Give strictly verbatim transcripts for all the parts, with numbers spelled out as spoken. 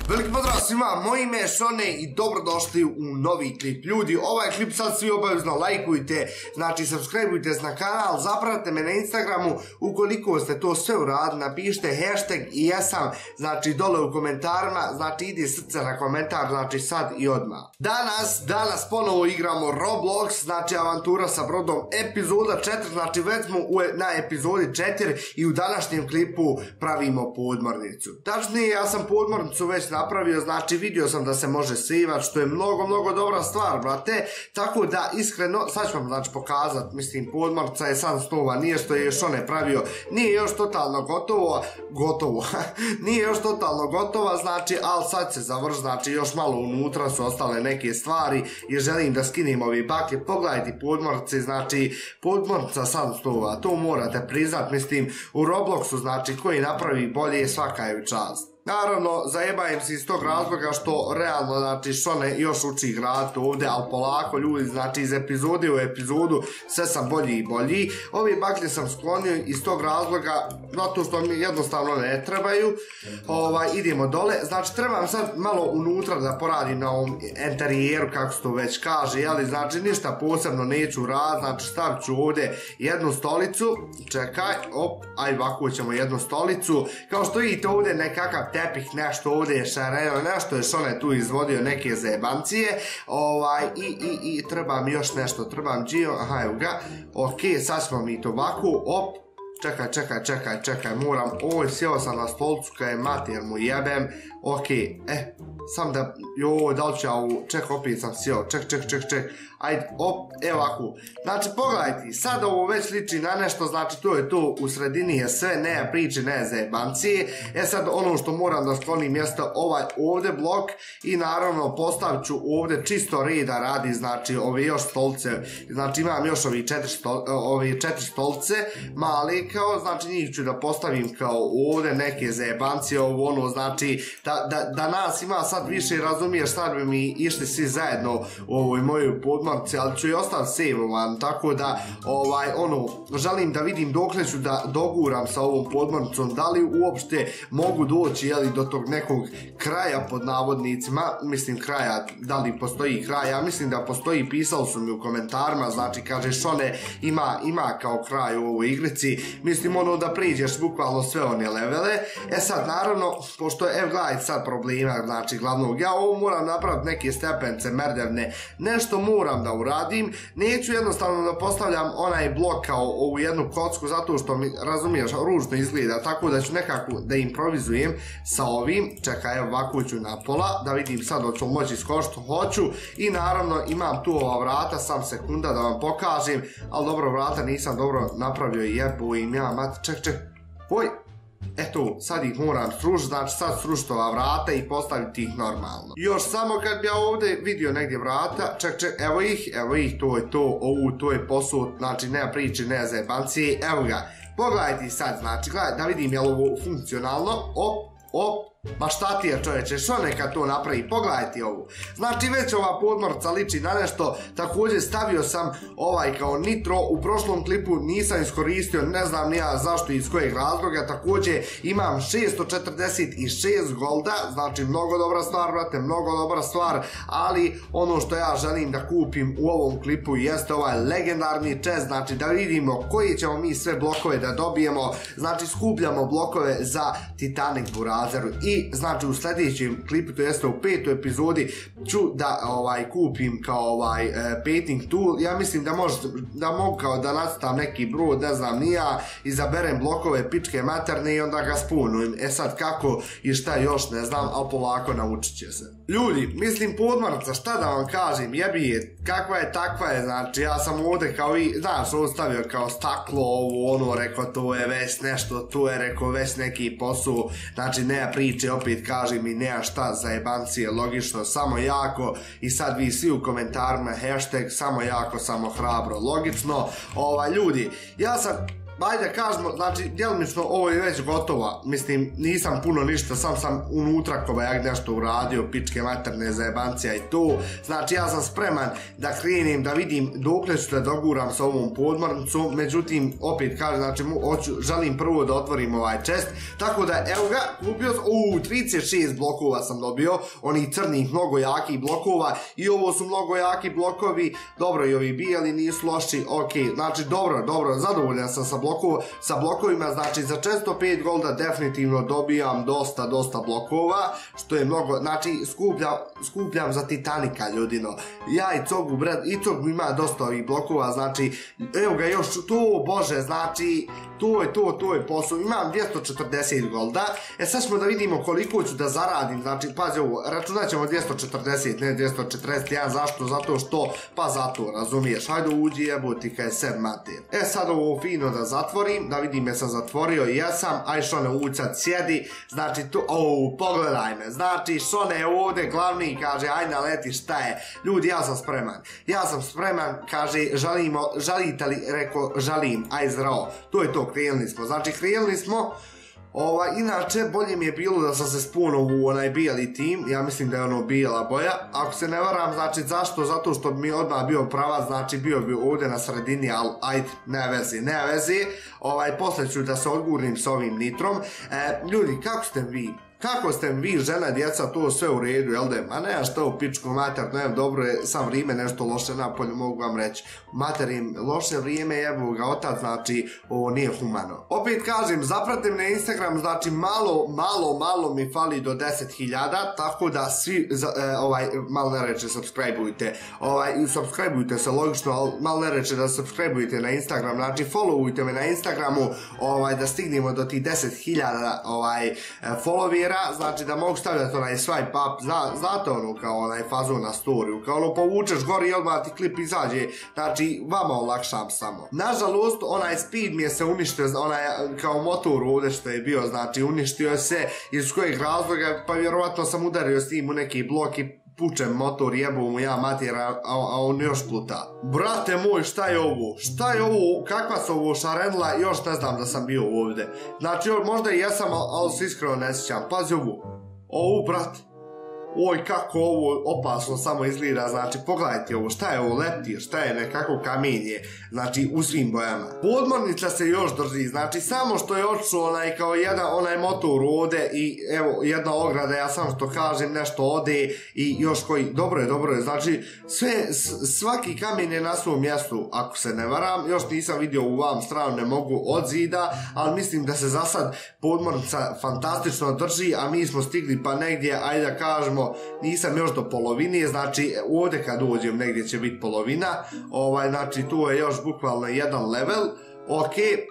Veliki pozdrav svima, moje ime je Šone i dobrodošli u novi klip. Ljudi, ovaj klip sad svi obavezno lajkujte, znači subscribeujte na kanal, zapratite me na Instagramu, ukoliko ste to sve uradili, napišite hashtag i jesam, znači dole u komentarima, znači ide srce na komentar, znači sad i odmah. Danas, danas ponovo igramo Roblox, znači avantura sa brodom, epizoda četiri, znači već smo na epizodi četiri i u današnjem klipu pravimo podmornicu. Tačnije, ja sam podmornicu već napravio, znači vidio sam da se može sivati, što je mnogo, mnogo dobra stvar, brate, tako da iskreno, sad ću vam znači pokazat, mislim, podmornica je sam snova, nije što je još one pravio, nije još totalno gotovo, gotovo, nije još totalno gotova, znači, ali sad se završi, znači još malo unutra su ostale neke stvari i želim da skinem ovi baklje, pogledajte podmornice, znači, podmornica sam snova, to morate priznat, mislim, u Robloxu, znači, koji napravi bolje, svaka je čast. Naravno, zajebajem se iz tog razloga što realno, znači, Šone još uči igrati ovdje, ali polako ljudi, znači, iz epizode u epizodu sve sam bolji i bolji. Ove baklje sam sklonio iz tog razloga, zato što mi jednostavno ne trebaju. Ovaj, idemo dole, znači, trebam sad malo unutra da poradim na ovom interijeru, kako se to već kaže, jeli, znači, ništa posebno neću raditi, znači, stavit ću ovdje jednu stolicu, čekaj, op, aj ovako ćemo jednu stolicu, kao što vidite ovdje nekakav tepih, nešto ovdje je šareno, nešto je Šone tu izvodio neke zajebancije, ovaj, i, i, i trebam još nešto, trebam džio, aha, evo ga, ok, sad smo mi to ovako, op, čekaj, čekaj, čekaj, čekaj, moram, oj, sjeo sam na stolcu kaj je mater mu jebem, ok, eh, sam da, joj, da li ću ja ovu, ček, opet sam sjeo, ček, ček, ček, ček, ajde, op, evo ovako, znači, pogledajte, sad ovo već liči na nešto, znači, to je to, u sredini je sve, ne priče, ne zajebancije, e sad, ono što moram da sklonim jeste ovaj ovdje blok i naravno postavit ću ovdje čisto reda radi, znači, ove još stolce, znači, imam još ovi četiri, stol, ovi četiri stolce, mali, kao, znači, njih ću da postavim kao ovdje neke zajebancije, ovo ono, znači, da, da, da nas ima sad više, razumiješ, sad bi mi išli svi zajedno u ovoj mojoj podmornici, ali ću i ostati save-ovan, tako da, ovaj, ono, želim da vidim dokle ću da doguram sa ovom podmornicom, da li uopšte mogu doći, jeli, do tog nekog kraja pod navodnicima, mislim kraja, da li postoji kraj, ja mislim da postoji, pisali su mi u komentarima, znači, kaže Šone, ima, ima kao kraj u ovoj igrici, mislim, ono, da priđeš bukvalno sve one levele, e sad, naravno, pošto, evo, gledajte sad problema, znači, glavnog, ja ovo moram napraviti neke stepence merdevne, nešto moram da uradim, neću jednostavno da postavljam onaj blok kao ovu jednu kocku, zato što mi, razumiješ, ružno izgleda, tako da ću nekako da improvizujem sa ovim, čekaj, evo, ovako ću na pola, da vidim sad da ću moći skočiti što hoću i naravno imam tu ova vrata, sam sekunda da vam pokažem, ali dobro, vrata nisam dobro napravio i jebu im ja, mati, ček, ček, oj, eto, sad ih moram srušiti, znači sad srušiti ova vrata i postaviti ih normalno. Još samo kad bi ja ovdje vidio negdje vrata, ček, ček, evo ih, evo ih, to je to, ovu, to je posud, znači nema priče, nema zajebancije, evo ga, pogledajte sad, znači, gledajte, da vidim je li ovo funkcionalno, op, op, ma šta ti je, čoveče, što neka to napravi, pogledajte ovu. Znači već ova podmornica liči na nešto, također stavio sam ovaj kao nitro, u prošlom klipu nisam iskoristio, ne znam nija zašto i iz kojeg razloga, također imam šesto četrdeset šest golda, znači mnogo dobra stvar, brate, mnogo dobra stvar, ali ono što ja želim da kupim u ovom klipu jeste ovaj legendarni chest, znači da vidimo koji ćemo mi sve blokove da dobijemo, znači skupljamo blokove za Titanic Burazeru i znači u sljedećem klipu, to jeste u petoj epizodi, ću da ovaj kupim kao ovaj uh, painting tool, ja mislim da možda, da mogu kao da nacrtam neki brod, ne znam ni ja, izaberem blokove pičke materne i onda ga spunujem, e sad kako i šta još ne znam, ali polako naučit će se. Ljudi, mislim podmornica, šta da vam kažem, jebi je, kakva je takva je, znači ja sam ovdje kao i, znaš, ostavio kao staklo, ovo ono, rekao to je već nešto, tu je rekao već neki posao, znači nema priče, opet kažem mi nema šta za jebancije, logično, samo jako i sad vi svi u komentarima hashtag samo jako, samo hrabro, logično, ovaj ljudi, ja sam ajde kažemo, znači, djelomično ovo je već gotova, mislim, nisam puno ništa, sam sam unutra kobajak nešto uradio, pičke materne zajebancija i to, znači ja sam spreman da krenem, da vidim dokle ću da doguram sa ovom podmornicom, međutim, opet kažem, znači, hoću, želim prvo da otvorim ovaj chest, tako da, evo ga, kupio sam, uuu, trideset šest blokova sam dobio, onih crnih, mnogo jakih blokova, i ovo su mnogo jaki blokovi, dobro, i ovi bijeli nisu loši, ok, znači, dobro, dobro, zadovoljan sam sa blokova, sa blokovima, znači za četiristo pet golda definitivno dobijam dosta, dosta blokova, što je mnogo, znači skupljam, skupljam za Titanika, ljudino. Ja i Cogu, bret, i Cog ima dosta ovih blokova, znači, evo ga još, to, bože, znači, to je to, to je posao, imam dvjesto četrdeset golda, e sad ćemo da vidimo koliko ću da zaradim, znači, pazi ovo, računat ćemo dvjesto četrdeset, ne dvjesto četrdeset jedan, zašto? Zato što, pa zato, razumiješ, hajde uđi jeboti kaj ser mater. E sad ovo fino da zatvorim, da vidim je sam zatvorio i jesam, aj Šone uđi sad sjedi, znači tu, ouu, pogledaj me, znači Šone je ovdje glavni, kaže, aj naleti, šta je, ljudi, ja sam spreman, ja sam spreman, kaže, žalimo, žalite li, reko, žalim, aj zdravo, to je to, krenuli smo, znači krenuli smo, Ova, inače, bolje mi je bilo da sam se spuno u onaj bijeli tim, ja mislim da je ono bijela boja, ako se ne varam, znači zašto? Zato što bi mi odmah bio pravac, znači bio bi ovdje na sredini, ali ajde, ne vezi, ne vezi, ovaj, posle ću da se odgurnim s ovim nitrom. E, ljudi, kako ste vi? Kako ste vi, žena, djeca, to sve u redu, jel da je? Ma nema šta u pičku mater, ne, dobro je, sam vrijeme nešto loše napolju, mogu vam reći. Materim, loše vrijeme, jebu ga otac, znači, ovo nije humano. Opet kažem, zapratim na Instagram, znači, malo, malo, malo mi fali do deset hiljada, tako da svi, za, e, ovaj, malo ne reče, subscribeujte, ovaj, subscribeujte se, logično, ali malo ne reče da subscribeujte na Instagram, znači, followujte me na Instagramu, ovaj, da stignemo do tih deset hiljada, ovaj, followera, znači da mogu stavljati onaj swipe up, zna, znate ono kao onaj fazon na storiju, kao ono povučeš gori i odmah ti klip izađe, znači vama olakšam samo. Nažalost, onaj speed mi je se uništio, onaj kao motor ovdje što je bio, znači uništio se iz kojeg razloga, pa vjerovatno sam udario s tim u neki blok i pučem motor, jebu mu ja matera, a, a on još pluta. Brate moj, šta je ovo? Šta je ovo? Kakva su ovo šarenla? Još ne znam da sam bio ovdje. Znači, možda i jesam, ali se iskreno ne sjećam. Pazi ovo. Ovo, brate. Oj, kako ovo opasno samo izgleda, znači pogledajte ovo, šta je ovo, leptir, šta je nekako kamenje, znači u svim bojama. Podmornica se još drži, znači samo što je otišao onaj kao jedan onaj motor ode i evo jedna ograda, ja sam što kažem nešto ode i još koji, dobro je, dobro je, znači sve, svaki kamen je na svom mjestu, ako se ne varam, još nisam vidio u vam stranu, ne mogu od zida, ali mislim da se za sad podmornica fantastično drži, a mi smo stigli pa negdje, ajde da kažemo, nisam još do polovine, znači ovdje kad uđem negdje će biti polovina, ovaj, znači tu je još bukvalno jedan level, ok,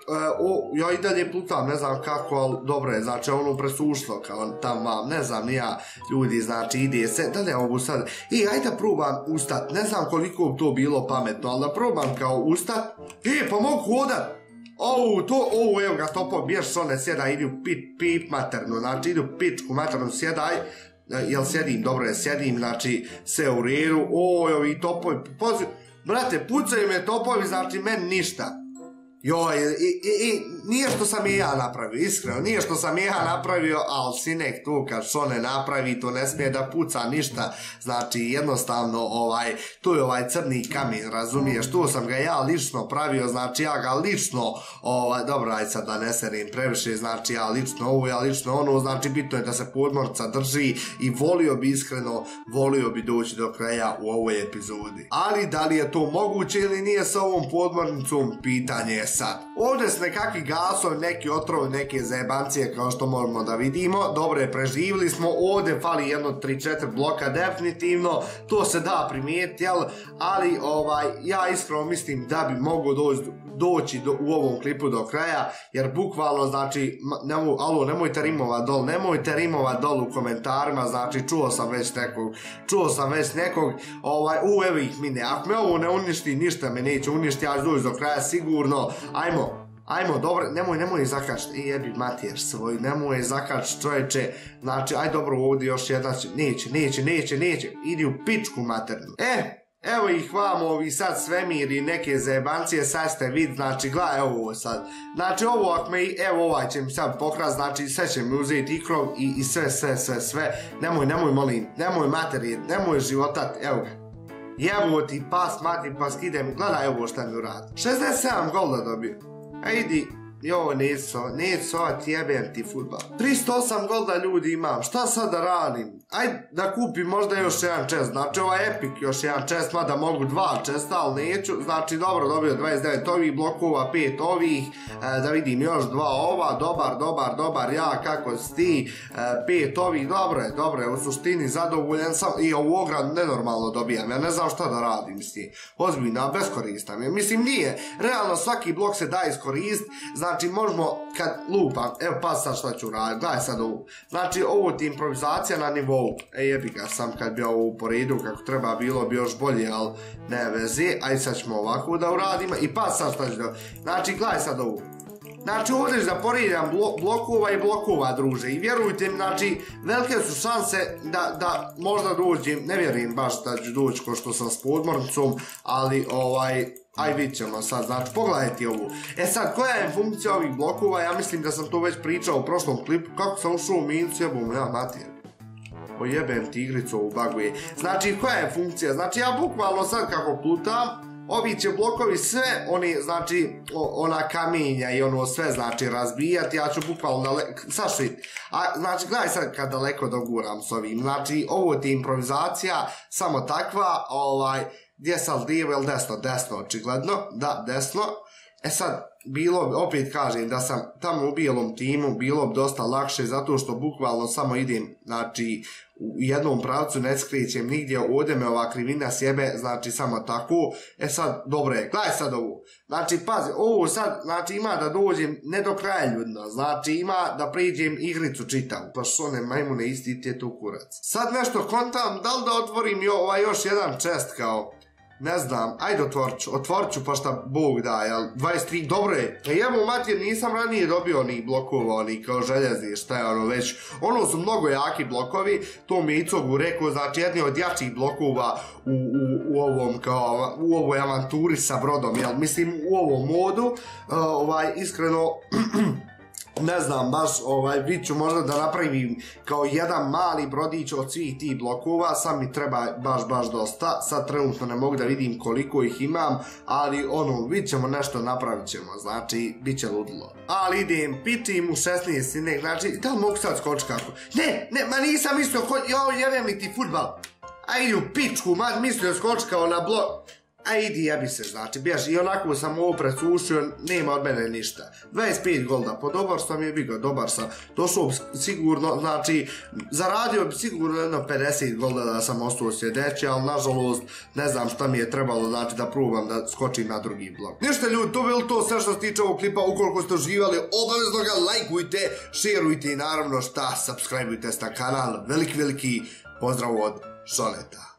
o, ja i dalje plutam, ne znam kako, ali dobro je, znači ono presušlo kao tamo, ne znam, nija ljudi, znači ide se, da ne mogu sad, i ajde da probam ustat, ne znam koliko bi to bilo pametno, ali da probam kao ustat, e, pa mogu hodat, Ouu, to, ouu, evo ga topo, biješ one sjeda, idi u pip, pip maternu, znači idi u pičku maternu, sjedaj, jel sjedim, dobro je, sjedim, znači, sve u redu, oj, ovi topovi, poziv, brate, pucaju me topovi, znači, meni ništa. Joj, i, i, i, nije što sam i ja napravio, iskreno, nije što sam i ja napravio, ali sinek tu kad Šone napravi, to ne smije da puca ništa, znači jednostavno, ovaj, tu je ovaj crni kamen, razumiješ, tu sam ga ja lično pravio, znači ja ga lično, ovaj, dobro, aj sad da ne serim previše, znači ja lično ovo, ja lično ono, znači bitno je da se podmornica drži i volio bi iskreno, volio bi doći do kraja u ovoj epizodi. Ali da li je to moguće ili nije sa ovom podmornicom, pitanje je sad. Ovdje su nekakvi gasovi, neki otrovi, neke zajebancije kao što možemo da vidimo. Dobro je, preživili smo. Ovdje fali jedno tri četiri bloka definitivno. To se da primijetiti, jel? Ali ovaj, ja iskreno mislim da bi mogo doći, doći do, u ovom klipu do kraja, jer bukvalno znači, nemoj, alo, nemojte rimova dol, nemojte rimova dol u komentarima, znači čuo sam već nekog, čuo sam već nekog, ovaj, u evo ih mine, ako me ovo ne uništi, ništa me neće uništi, ja ću doći do kraja sigurno, ajmo. Ajmo, dobro, nemoj, nemoj zakačiti, i jebi mater svoj, nemoj zakačiti čovječe, znači, aj dobro, ovdje još jedna, neće, neće, neće, neće, idi u pičku maternu. E, Evo ih vamo, ovi sad svemir i neke zajebancije, sad ste vid, znači gledaj ovo sad. Znači ovo ako me, evo ovaj će mi sad pokrat, znači sve će mi uzeti ikrov i, i sve, sve, sve, sve. Nemoj, nemoj molim, nemoj materijet, nemoj životat, evo ga. Jevo ti pas, mati, pa skidem, gledaj ovo šta mi uradi. šezdeset sedam golda dobio. A idi. Jo, neću, neću, ti jebem ti futbal. tristo osam golda ljudi imam, šta sad da radim? Ajde da kupim možda još jedan čest, znači ovaj Epic još jedan čest, mada mogu dva česta, ali neću. Znači dobro, dobio dvadeset devet ovih blokova, pet ovih, e, da vidim još dva ova, dobar, dobar, dobar, ja kako si ti, e, pet ovih, dobro je, dobro je, u suštini zadovoljan sam i ovu ogradu nenormalno dobijam, ja ne znam šta da radim s tim, ozbiljno, beskoristam je, mislim nije, realno svaki blok se da iskorist, znači možemo kad lupam, evo pa sad šta ću raditi, gledaj sad ovu, znači ovo ti improvizacija na nivou, e jebi ga sam kad bi ovo uporedio kako treba bilo bi još bolje, ali ne veze, ajde sad ćemo ovako da uradimo i pa sad šta ću da, znači gledaj sad ovu. Znači ovdje da poredam blo, blokova i blokova druže i vjerujte mi, znači velike su šanse da, da možda dođem, ne vjerujem baš da ću doći ko što sam s podmornicom, ali ovaj, aj vidit ćemo sad, znači pogledajte ovu. E sad, koja je funkcija ovih blokova, ja mislim da sam to već pričao u prošlom klipu, kako sam ušao u minus, jebom, ja mater. Ojebem ti igricu ovu baguje. Znači, koja je funkcija, znači ja bukvalno sad kako plutam, ovi će blokovi sve, oni, znači, ona kamenja i ono sve, znači, razbijati, ja ću bukvalno daleko, sad šit, a, znači, gledaj sad kad daleko doguram s ovim, znači, ovo ti je improvizacija, samo takva, ovaj, gdje sad lijevo ili desno, desno, očigledno, da, desno, e sad, bilo, opet kažem da sam tamo u bijelom timu, bilo bi dosta lakše zato što bukvalno samo idem, znači u jednom pravcu ne skrećem nigdje, ovdje me ova krivina sjebe, znači samo tako, e sad dobro je, gledaj sad ovo, znači pazi, ovo sad, znači ima da dođem ne do kraja ljudno, znači ima da priđem igricu čitavu, pa što ne majmune isti ti je tu kurac. Sad nešto kontam, da li da otvorim jo, ovaj još jedan čest kao, ne znam, ajde otvorit ću, otvorit ću pa šta Bog da, jel, dvadeset tri, dobro je, e jebo mater, nisam ranije dobio ni blokova, ni kao željezi, šta je ono već, ono su mnogo jaki blokovi, to mi je Icogu rekao, znači jedni od jačih blokova u, u, u ovom, kao, u ovoj avanturi sa brodom, jel, mislim, u ovom modu, uh, ovaj, iskreno, ne znam, baš, ovaj, bit ću možda da napravim kao jedan mali brodić od svih tih blokova, sad mi treba baš, baš dosta, sad trenutno ne mogu da vidim koliko ih imam, ali ono, vidit ćemo nešto, napravit ćemo, znači, bit će ludilo. Ali idem, pitim u šesnaest, ne, znači, da li mogu sad skočiti kako? Ne, ne, ma nisam mislio, jo, jevem li ti futbal, a idi u pičku, ma mislio skočiti kao na blok. A idi jebi se, znači, bježi, i onako sam ovo presušio, nema od mene ništa. dvadeset pet golda, po dobar sam je bigo, dobar sam, došao sigurno, znači, zaradio bi sigurno jedno pedeset golda da sam ostao sjedeći, ali nažalost, ne znam šta mi je trebalo, znači, da probam da skočim na drugi blok. Ništa ljudi, to bilo to sve što se tiče ovog klipa, ukoliko ste uživali, obavezno ga lajkujte, šerujte i naravno šta, subscribeujte na kanal, veliki, veliki pozdrav od Šoneta.